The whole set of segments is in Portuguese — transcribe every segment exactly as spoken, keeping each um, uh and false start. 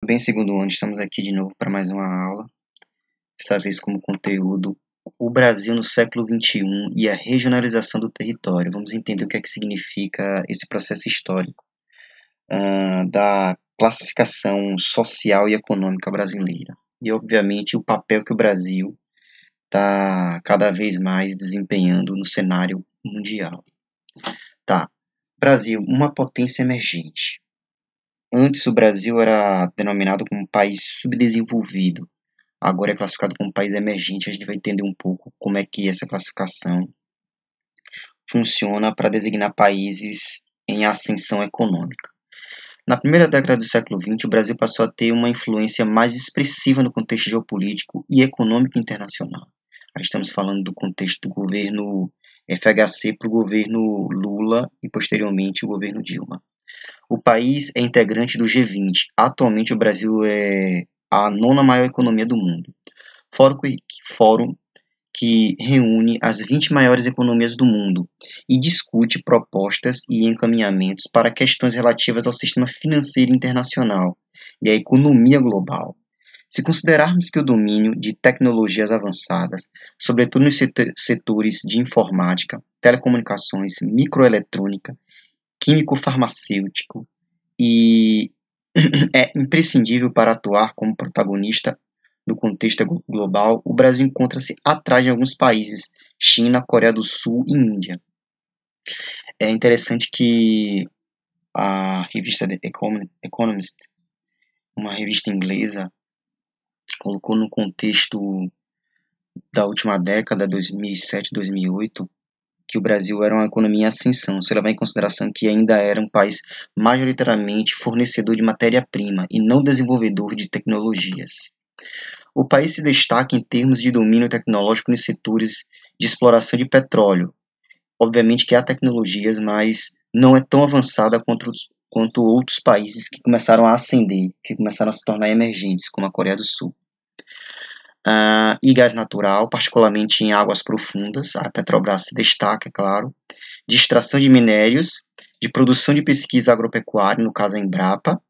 bem, segundo ano? Estamos aqui de novo para mais uma aula, dessa vez como conteúdo o Brasil no século vinte e um e a regionalização do território. Vamos entender o que é que significa esse processo histórico uh, da classificação social e econômica brasileira. E, obviamente, o papel que o Brasil está cada vez mais desempenhando no cenário mundial. Tá, Brasil, uma potência emergente. Antes o Brasil era denominado como país subdesenvolvido, agora é classificado como país emergente. A gente vai entender um pouco como é que essa classificação funciona para designar países em ascensão econômica. Na primeira década do século vinte, o Brasil passou a ter uma influência mais expressiva no contexto geopolítico e econômico internacional. Aí estamos falando do contexto do governo F H C para o governo Lula e, posteriormente, o governo Dilma. O país é integrante do G vinte. Atualmente, o Brasil é a nona maior economia do mundo. Fórum que reúne as vinte maiores economias do mundo e discute propostas e encaminhamentos para questões relativas ao sistema financeiro internacional e à economia global. Se considerarmos que o domínio de tecnologias avançadas, sobretudo nos setores de informática, telecomunicações, microeletrônica, químico-farmacêutico, e é imprescindível para atuar como protagonista no contexto global, o Brasil encontra-se atrás de alguns países, China, Coreia do Sul e Índia. É interessante que a revista The Economist, uma revista inglesa, colocou no contexto da última década, dois mil e sete, dois mil e oito, que o Brasil era uma economia em ascensão, se levar em consideração que ainda era um país majoritariamente fornecedor de matéria-prima e não desenvolvedor de tecnologias. O país se destaca em termos de domínio tecnológico nos setores de exploração de petróleo. Obviamente que há tecnologias, mas não é tão avançada quanto, quanto outros países que começaram a ascender, que começaram a se tornar emergentes, como a Coreia do Sul. Uh, e gás natural, particularmente em águas profundas. A Petrobras se destaca, é claro, de extração de minérios, de produção de pesquisa agropecuária, no caso a Embrapa,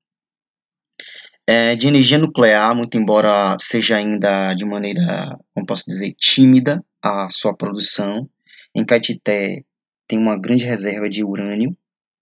é, de energia nuclear, muito embora seja ainda de maneira, como posso dizer, tímida a sua produção. Em Caetité tem uma grande reserva de urânio,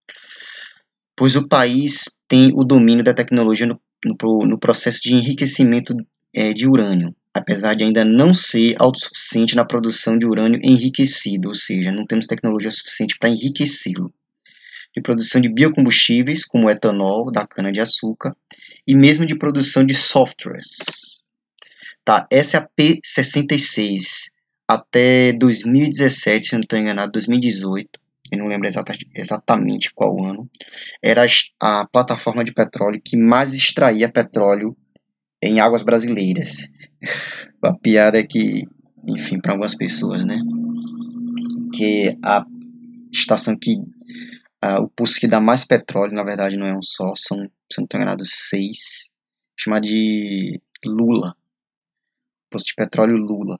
pois o país tem o domínio da tecnologia no, no, no processo de enriquecimento é, de urânio, apesar de ainda não ser autossuficiente na produção de urânio enriquecido, ou seja, não temos tecnologia suficiente para enriquecê-lo. De produção de biocombustíveis, como o etanol da cana-de-açúcar, e mesmo de produção de softwares. Tá, essa é a P sessenta e seis. Até dois mil e dezessete, se eu não estou enganado, dois mil e dezoito, eu não lembro exata, exatamente qual ano, era a plataforma de petróleo que mais extraía petróleo em águas brasileiras. A piada é que, enfim, para algumas pessoas, né, que a estação que, uh, o poço que dá mais petróleo, na verdade não é um só, são, se não estou enganado, seis, chamado de Lula, poço de petróleo Lula.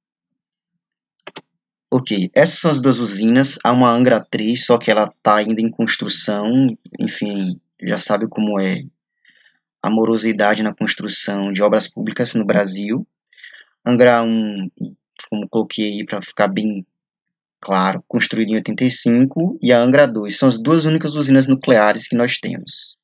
Ok, essas são as duas usinas. Há uma Angra três, só que ela está ainda em construção. Enfim, já sabe como é a morosidade na construção de obras públicas no Brasil. Angra um, como coloquei aí para ficar bem claro, construída em oitenta e cinco, e a Angra dois. São as duas únicas usinas nucleares que nós temos.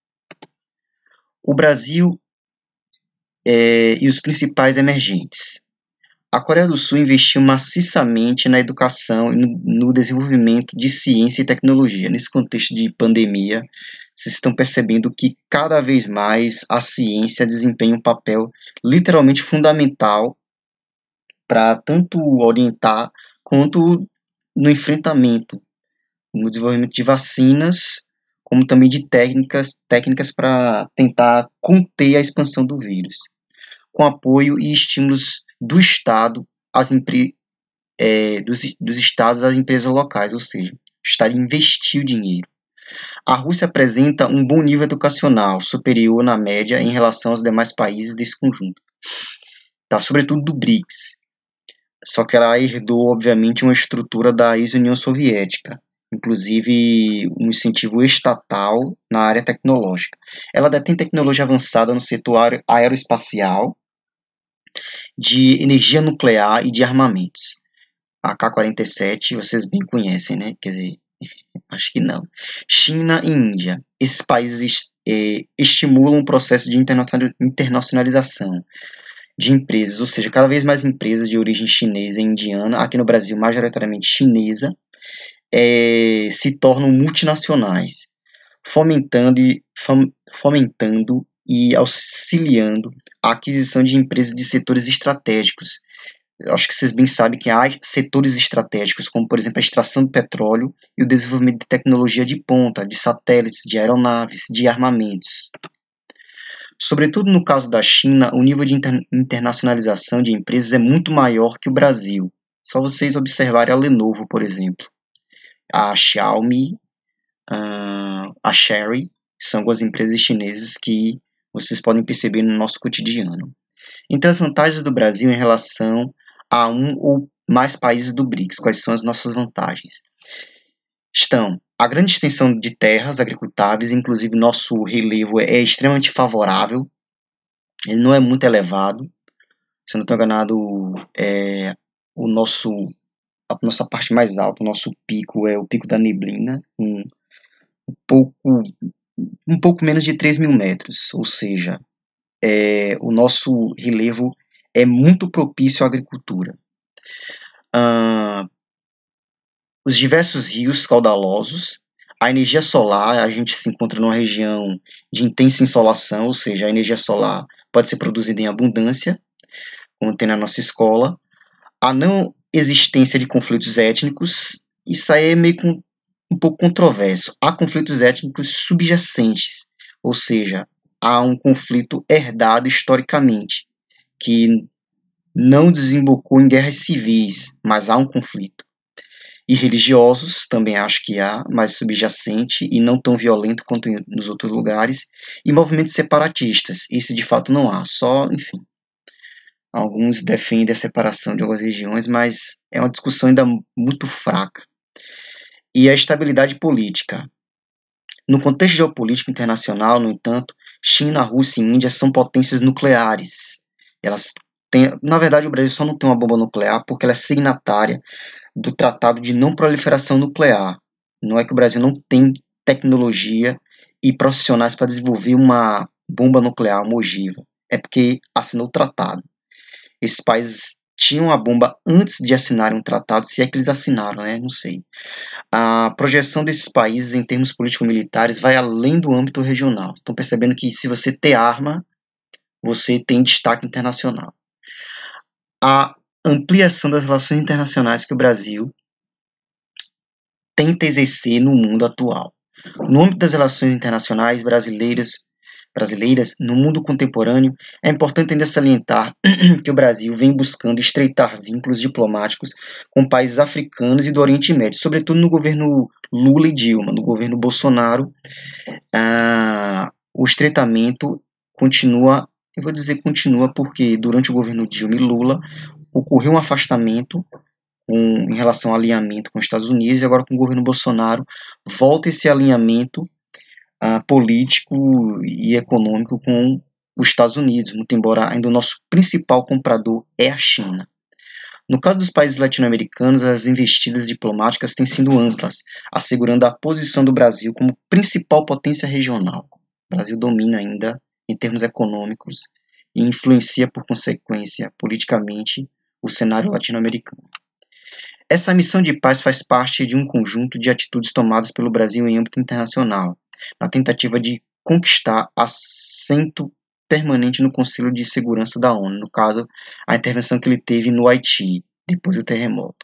O Brasil é, e os principais emergentes. A Coreia do Sul investiu maciçamente na educação e no, no desenvolvimento de ciência e tecnologia. Nesse contexto de pandemia, vocês estão percebendo que cada vez mais a ciência desempenha um papel literalmente fundamental para tanto orientar quanto no enfrentamento, no desenvolvimento de vacinas, como também de técnicas, técnicas para tentar conter a expansão do vírus, com apoio e estímulos do Estado, às empre... é, dos, dos Estados às empresas locais, ou seja, o Estado investiu dinheiro. A Rússia apresenta um bom nível educacional, superior na média em relação aos demais países desse conjunto, tá? Sobretudo do BRICS. Só que ela herdou, obviamente, uma estrutura da ex-União Soviética. inclusive um incentivo estatal na área tecnológica. Ela detém tecnologia avançada no setor aeroespacial, de energia nuclear e de armamentos. A K quarenta e sete vocês bem conhecem, né? Quer dizer, acho que não. China e Índia. Esses países eh, estimulam o processo de internacionalização de empresas, ou seja, cada vez mais empresas de origem chinesa e indiana, aqui no Brasil majoritariamente chinesa, eh, se tornam multinacionais, fomentando e, fom, fomentando e auxiliando a aquisição de empresas de setores estratégicos. Eu acho que vocês bem sabem que há setores estratégicos, como por exemplo a extração do petróleo e o desenvolvimento de tecnologia de ponta, de satélites, de aeronaves, de armamentos. Sobretudo no caso da China, o nível de inter internacionalização de empresas é muito maior que o Brasil. Só vocês observarem a Lenovo, por exemplo, a Xiaomi, uh, a Chery, são algumas empresas chinesas que vocês podem perceber no nosso cotidiano. Então, as vantagens do Brasil em relação a um ou mais países do BRICS, quais são as nossas vantagens? Estão a grande extensão de terras agricultáveis, inclusive nosso relevo é extremamente favorável, ele não é muito elevado, se eu não estou enganado, é, o nosso, a nossa parte mais alta, o nosso pico é o Pico da Neblina, um, um, pouco, um pouco menos de três mil metros, ou seja, é, o nosso relevo é muito propício à agricultura. Uh, os diversos rios caudalosos, a energia solar, a gente se encontra numa região de intensa insolação, ou seja, a energia solar pode ser produzida em abundância, como tem na nossa escola. A não existência de conflitos étnicos, isso aí é meio com, um pouco controverso. Há conflitos étnicos subjacentes, ou seja, há um conflito herdado historicamente, que não desembocou em guerras civis, mas há um conflito. E religiosos, também acho que há, mas subjacente e não tão violento quanto nos outros lugares. E movimentos separatistas, esse de fato não há, só, enfim. Alguns defendem a separação de algumas regiões, mas é uma discussão ainda muito fraca. E a estabilidade política. No contexto geopolítico internacional, no entanto, China, Rússia e Índia são potências nucleares. Elas têm, na verdade, o Brasil só não tem uma bomba nuclear porque ela é signatária do Tratado de Não Proliferação Nuclear. Não é que o Brasil não tem tecnologia e profissionais para desenvolver uma bomba nuclear, uma ogiva. É porque assinou o tratado. Esses países tinham a bomba antes de assinarem um tratado, se é que eles assinaram, né? Não sei. A projeção desses países em termos político-militares vai além do âmbito regional. Estão percebendo que se você ter arma, você tem destaque internacional. A ampliação das relações internacionais que o Brasil tenta exercer no mundo atual. No âmbito das relações internacionais brasileiras, brasileiras no mundo contemporâneo, é importante ainda salientar que o Brasil vem buscando estreitar vínculos diplomáticos com países africanos e do Oriente Médio, sobretudo no governo Lula e Dilma. No governo Bolsonaro, ah, o estreitamento continua, eu vou dizer continua porque durante o governo Dilma e Lula ocorreu um afastamento com, em relação ao alinhamento com os Estados Unidos, e agora com o governo Bolsonaro volta esse alinhamento uh, político e econômico com os Estados Unidos, muito embora ainda o nosso principal comprador é a China. No caso dos países latino-americanos, as investidas diplomáticas têm sido amplas, assegurando a posição do Brasil como principal potência regional. O Brasil domina ainda em termos econômicos e influencia, por consequência, politicamente, o cenário latino-americano. Essa missão de paz faz parte de um conjunto de atitudes tomadas pelo Brasil em âmbito internacional, na tentativa de conquistar assento permanente no Conselho de Segurança da ONU, no caso, a intervenção que ele teve no Haiti, depois do terremoto,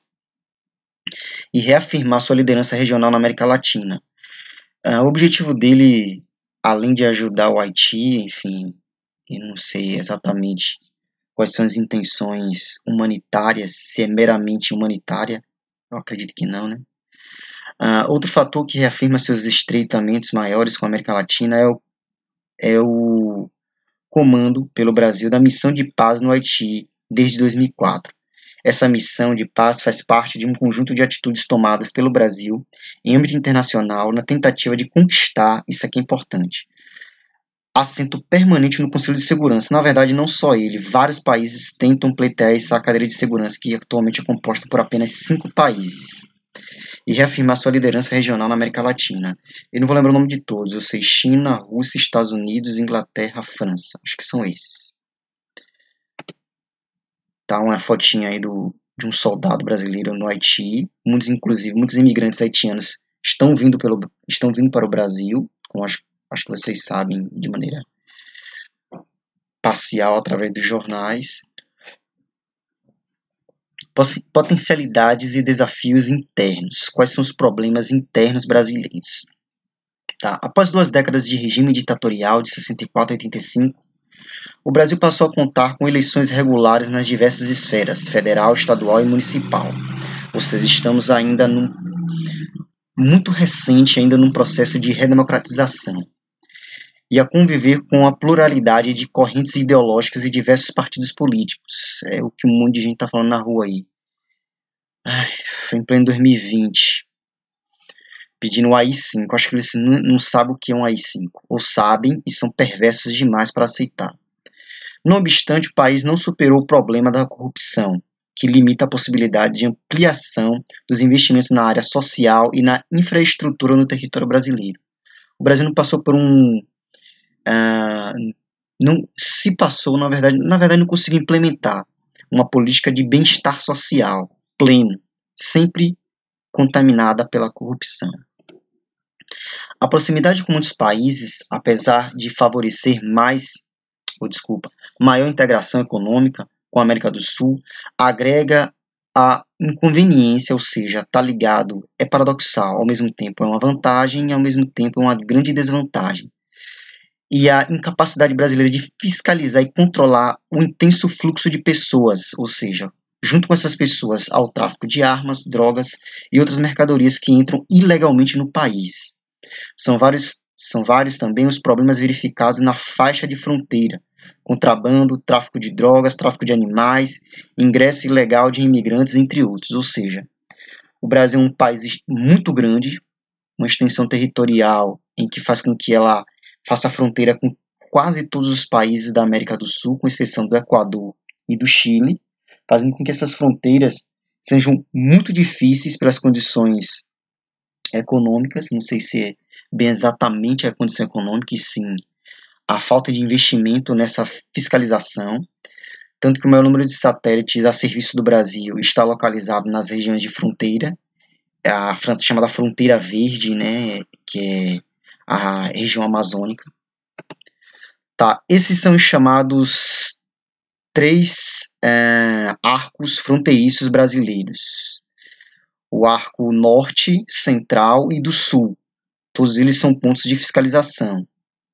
e reafirmar sua liderança regional na América Latina. O objetivo dele, além de ajudar o Haiti, enfim, eu não sei exatamente quais são as intenções humanitárias, se é meramente humanitária, eu acredito que não, né? Uh, outro fator que reafirma seus estreitamentos maiores com a América Latina é o, é o comando pelo Brasil da missão de paz no Haiti desde dois mil e quatro. Essa missão de paz faz parte de um conjunto de atitudes tomadas pelo Brasil em âmbito internacional na tentativa de conquistar, isso aqui é importante, assento permanente no Conselho de Segurança. Na verdade, não só ele, vários países tentam pleitear essa cadeira de segurança, que atualmente é composta por apenas cinco países, e reafirmar sua liderança regional na América Latina. Eu não vou lembrar o nome de todos, eu sei China, Rússia, Estados Unidos, Inglaterra, França. Acho que são esses. Tá uma fotinha aí do, de um soldado brasileiro no Haiti. Muitos, inclusive, muitos imigrantes haitianos estão vindo, pelo, estão vindo para o Brasil, como acho, acho que vocês sabem, de maneira parcial, através dos jornais. Potencialidades e desafios internos. Quais são os problemas internos brasileiros? Tá. Após duas décadas de regime ditatorial, de sessenta e quatro a oitenta e cinco, o Brasil passou a contar com eleições regulares nas diversas esferas, federal, estadual e municipal. Ou seja, estamos ainda num, muito recente, ainda num processo de redemocratização. E a conviver com a pluralidade de correntes ideológicas e diversos partidos políticos. É o que um monte de gente está falando na rua aí. Ai, foi em pleno dois mil e vinte. Pedindo o A I cinco. Acho que eles não, não sabem o que é um A I cinco. Ou sabem e são perversos demais para aceitar. Não obstante, o país não superou o problema da corrupção, que limita a possibilidade de ampliação dos investimentos na área social e na infraestrutura no território brasileiro. O Brasil não passou por um... Uh, não se passou, na verdade, na verdade não conseguiu implementar uma política de bem-estar social pleno, sempre contaminada pela corrupção. A proximidade com muitos países, apesar de favorecer mais, ou desculpa, maior integração econômica com a América do Sul, agrega a inconveniência, ou seja, está ligado, é paradoxal, ao mesmo tempo é uma vantagem e ao mesmo tempo é uma grande desvantagem. E a incapacidade brasileira de fiscalizar e controlar o intenso fluxo de pessoas, ou seja, junto com essas pessoas, ao tráfico de armas, drogas e outras mercadorias que entram ilegalmente no país. São vários, são vários também os problemas verificados na faixa de fronteira, contrabando, tráfico de drogas, tráfico de animais, ingresso ilegal de imigrantes, entre outros. Ou seja, o Brasil é um país muito grande, uma extensão territorial em que faz com que ela faça fronteira com quase todos os países da América do Sul, com exceção do Equador e do Chile, fazendo com que essas fronteiras sejam muito difíceis pelas condições econômicas, não sei se é bem exatamente a condição econômica, e sim a falta de investimento nessa fiscalização, tanto que o maior número de satélites a serviço do Brasil está localizado nas regiões de fronteira, a chamada fronteira verde, né, que é a região amazônica. Tá, esses são os chamados três é, arcos fronteiriços brasileiros. O arco norte, central e do sul. Todos eles são pontos de fiscalização.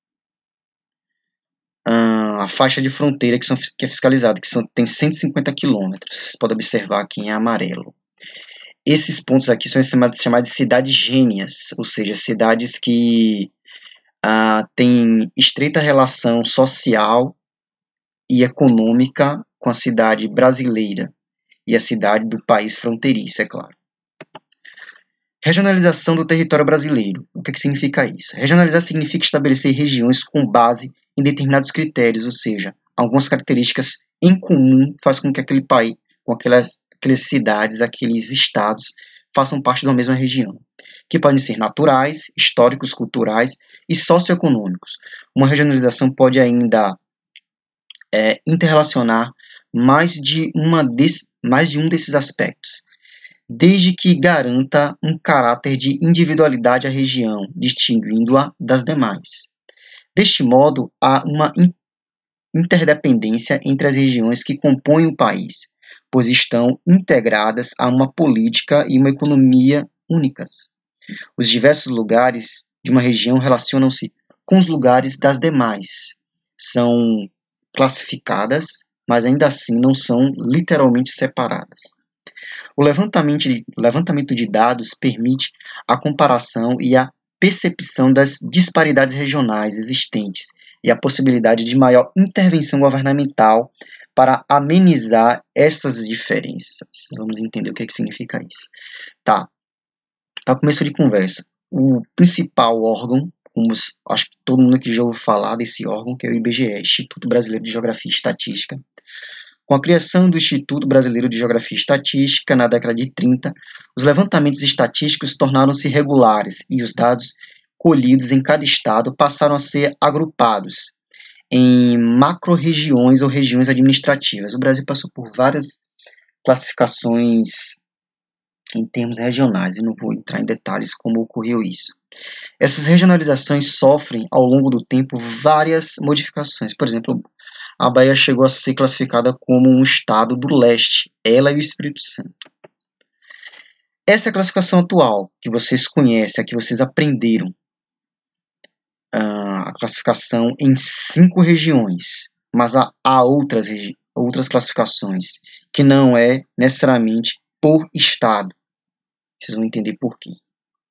Ah, a faixa de fronteira que, são, que é fiscalizada, que são, tem cento e cinquenta quilômetros. Vocês podem observar aqui em amarelo. Esses pontos aqui são chamados, chamados de cidades gênias, ou seja, cidades que ah, têm estreita relação social e econômica com a cidade brasileira e a cidade do país fronteiriço, é claro. Regionalização do território brasileiro. O que, que significa isso? Regionalizar significa estabelecer regiões com base em determinados critérios, ou seja, algumas características em comum faz com que aquele país, com aquelas, aquelas cidades, aqueles estados, façam parte da mesma região, que podem ser naturais, históricos, culturais e socioeconômicos. Uma regionalização pode ainda é, interrelacionar mais de, uma des, mais de um desses aspectos, desde que garanta um caráter de individualidade à região, distinguindo-a das demais. Deste modo, há uma interdependência entre as regiões que compõem o país, pois estão integradas a uma política e uma economia únicas. Os diversos lugares de uma região relacionam-se com os lugares das demais. São classificadas, mas ainda assim não são literalmente separadas. O levantamento de, levantamento de dados permite a comparação e a percepção das disparidades regionais existentes e a possibilidade de maior intervenção governamental para amenizar essas diferenças. Vamos entender o que, é que significa isso. Tá, para começo de conversa, o principal órgão, como acho que todo mundo aqui já ouviu falar desse órgão, que é o I B G E, Instituto Brasileiro de Geografia e Estatística. Com a criação do Instituto Brasileiro de Geografia e Estatística, na década de trinta, os levantamentos estatísticos tornaram-se regulares e os dados colhidos em cada estado passaram a ser agrupados em macro-regiões ou regiões administrativas. O Brasil passou por várias classificações em termos regionais, e não vou entrar em detalhes como ocorreu isso. Essas regionalizações sofrem, ao longo do tempo, várias modificações. Por exemplo, a Bahia chegou a ser classificada como um estado do leste, ela e o Espírito Santo. Essa é a classificação atual, que vocês conhecem, a que vocês aprenderam. A classificação em cinco regiões, mas há, há outras, outras classificações, que não é necessariamente por estado. Vocês vão entender por quê.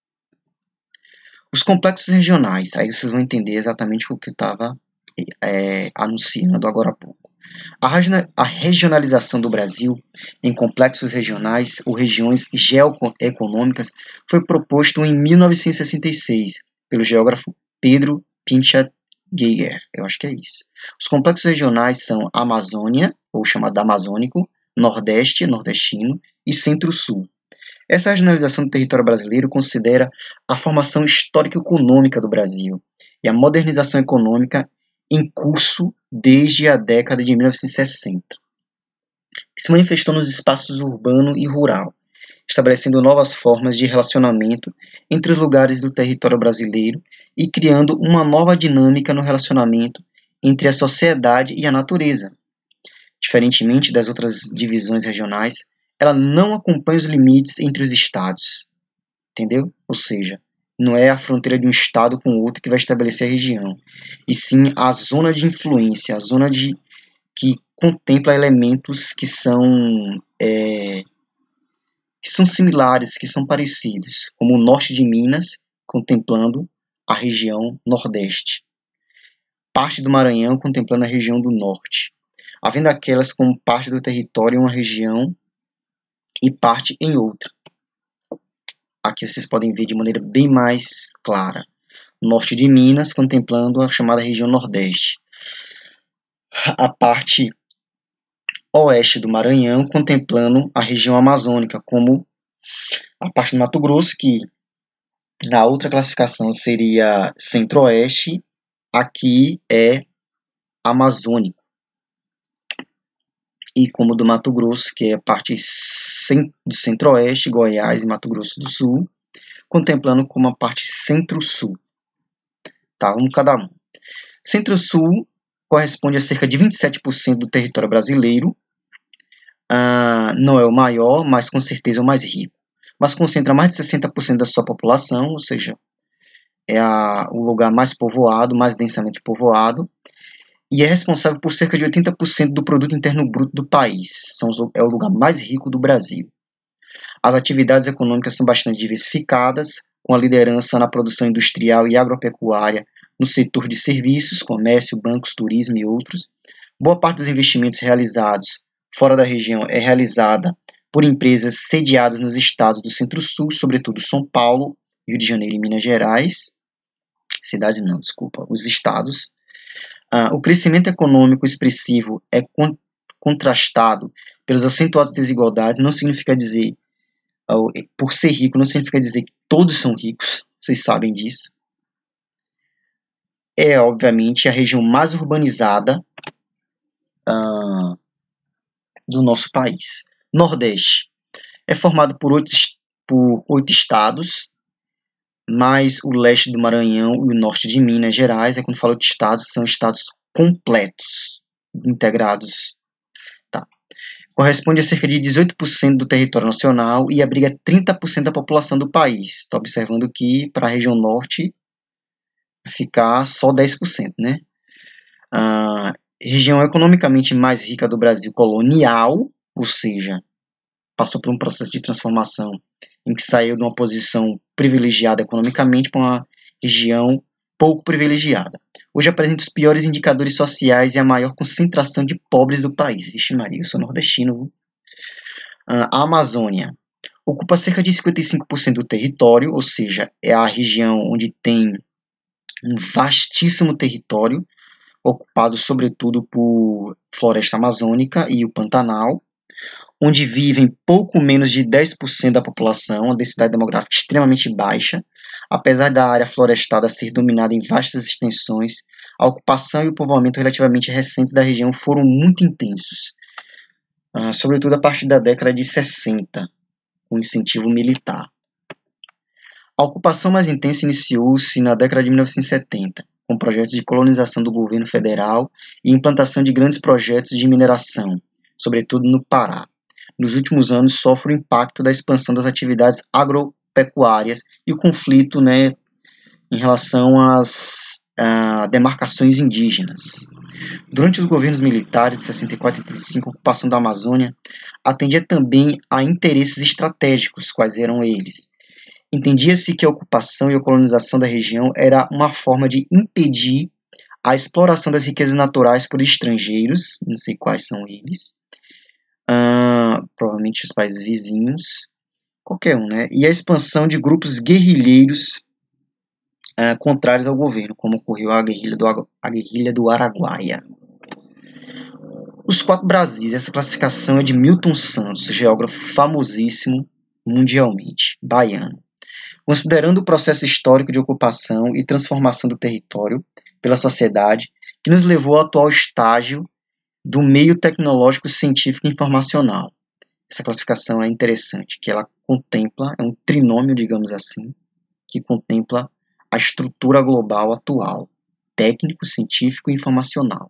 Os complexos regionais, aí vocês vão entender exatamente o que eu estava é, anunciando agora há pouco. A regionalização do Brasil em complexos regionais ou regiões geoeconômicas foi proposto em mil novecentos e sessenta e seis pelo geógrafo Pedro Pinchot-Geiger, eu acho que é isso. Os complexos regionais são Amazônia, ou chamado Amazônico, Nordeste, Nordestino e Centro-Sul. Essa regionalização do território brasileiro considera a formação histórica e econômica do Brasil e a modernização econômica em curso desde a década de mil novecentos e sessenta, que se manifestou nos espaços urbano e rural, estabelecendo novas formas de relacionamento entre os lugares do território brasileiro e criando uma nova dinâmica no relacionamento entre a sociedade e a natureza. Diferentemente das outras divisões regionais, ela não acompanha os limites entre os estados, entendeu? Ou seja, não é a fronteira de um estado com o outro que vai estabelecer a região, e sim a zona de influência, a zona de, que contempla elementos que são, é, que são similares, que são parecidos, como o norte de Minas, contemplando a região nordeste, parte do Maranhão contemplando a região do norte, havendo aquelas como parte do território em uma região e parte em outra. Aqui vocês podem ver de maneira bem mais clara. Norte de Minas, contemplando a chamada região Nordeste. A parte oeste do Maranhão, contemplando a região amazônica, como a parte do Mato Grosso, que na outra classificação seria Centro-Oeste, aqui é Amazônico. E como do Mato Grosso, que é a parte do Centro-Oeste, Goiás e Mato Grosso do Sul, contemplando como a parte Centro-Sul. Tá, um cada um. Centro-Sul corresponde a cerca de vinte e sete por cento do território brasileiro. Ah, não é o maior, mas com certeza é o mais rico. Mas concentra mais de sessenta por cento da sua população, ou seja, é a, o lugar mais povoado, mais densamente povoado, e é responsável por cerca de oitenta por cento do produto interno bruto do país. São os, é o lugar mais rico do Brasil. As atividades econômicas são bastante diversificadas, com a liderança na produção industrial e agropecuária, no setor de serviços, comércio, bancos, turismo e outros. Boa parte dos investimentos realizados fora da região é realizada por empresas sediadas nos estados do Centro-Sul, sobretudo São Paulo, Rio de Janeiro e Minas Gerais. Cidades não, desculpa, os estados. Uh, o crescimento econômico expressivo é con contrastado pelas acentuadas desigualdades. Não significa dizer, uh, por ser rico, não significa dizer que todos são ricos, vocês sabem disso. É, obviamente, a região mais urbanizada uh, do nosso país. Nordeste é formado por oito, por oito estados, mais o leste do Maranhão e o norte de Minas Gerais. É quando falo de estados, são estados completos, integrados. Tá. Corresponde a cerca de dezoito por cento do território nacional e abriga trinta por cento da população do país. Está observando que para a região norte ficar só dez por cento, né? A região economicamente mais rica do Brasil colonial, ou seja, passou por um processo de transformação em que saiu de uma posição privilegiada economicamente para uma região pouco privilegiada. hoje apresenta os piores indicadores sociais e a maior concentração de pobres do país. Vixe Maria, eu sou nordestino. Viu? A Amazônia ocupa cerca de cinquenta e cinco por cento do território, ou seja, é a região onde tem um vastíssimo território, ocupado sobretudo por floresta amazônica e o Pantanal, onde vivem pouco menos de dez por cento da população, uma densidade demográfica extremamente baixa. Apesar da área florestada ser dominada em vastas extensões, a ocupação e o povoamento relativamente recentes da região foram muito intensos, uh, sobretudo a partir da década de sessenta, com incentivo militar. A ocupação mais intensa iniciou-se na década de mil novecentos e setenta, com projetos de colonização do governo federal e implantação de grandes projetos de mineração, sobretudo no Pará. Nos últimos anos, sofre o impacto da expansão das atividades agropecuárias e o conflito, né, em relação às uh, demarcações indígenas. Durante os governos militares de sessenta e quatro e oitenta e cinco, a ocupação da Amazônia atendia também a interesses estratégicos. Quais eram eles? Entendia-se que a ocupação e a colonização da região era uma forma de impedir a exploração das riquezas naturais por estrangeiros, não sei quais são eles, uh, provavelmente os países vizinhos, qualquer um, né? E a expansão de grupos guerrilheiros uh, contrários ao governo, como ocorreu a guerrilha do, a guerrilha do Araguaia. Os quatro Brasis, essa classificação é de Milton Santos, geógrafo famosíssimo mundialmente, baiano. Considerando o processo histórico de ocupação e transformação do território pela sociedade, que nos levou ao atual estágio do meio tecnológico científico e informacional. Essa classificação é interessante, que ela contempla, é um trinômio, digamos assim, que contempla a estrutura global atual, técnico, científico e informacional.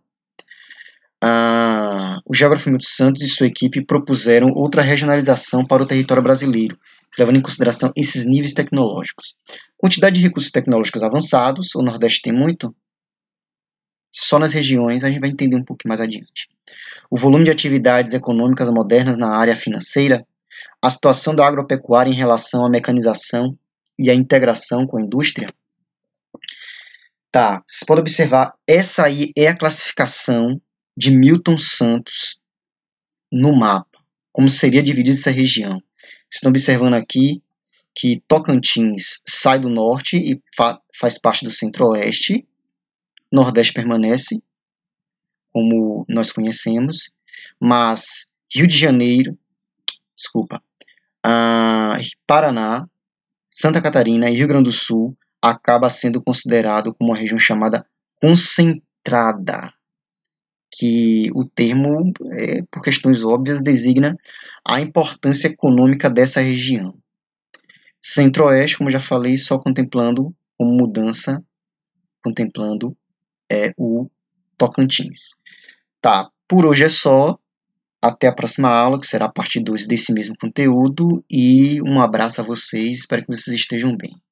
Ah, o geógrafo Milton Santos e sua equipe propuseram outra regionalização para o território brasileiro, levando em consideração esses níveis tecnológicos. Quantidade de recursos tecnológicos avançados, o Nordeste tem muito, só nas regiões a gente vai entender um pouco mais adiante. O volume de atividades econômicas modernas na área financeira, a situação da agropecuária em relação à mecanização e à integração com a indústria. Tá, vocês podem observar, essa aí é a classificação de Milton Santos no mapa, como seria dividida essa região. Vocês estão observando aqui que Tocantins sai do norte e fa faz parte do centro-oeste, Nordeste permanece, como nós conhecemos, mas Rio de Janeiro, desculpa, uh, Paraná, Santa Catarina e Rio Grande do Sul acaba sendo considerado como uma região chamada concentrada, que o termo, é, por questões óbvias, designa a importância econômica dessa região. Centro-Oeste, como já falei, só contemplando como mudança, contemplando é, o Tocantins. Tá, por hoje é só. Até a próxima aula, que será a parte dois desse mesmo conteúdo. E um abraço a vocês, espero que vocês estejam bem.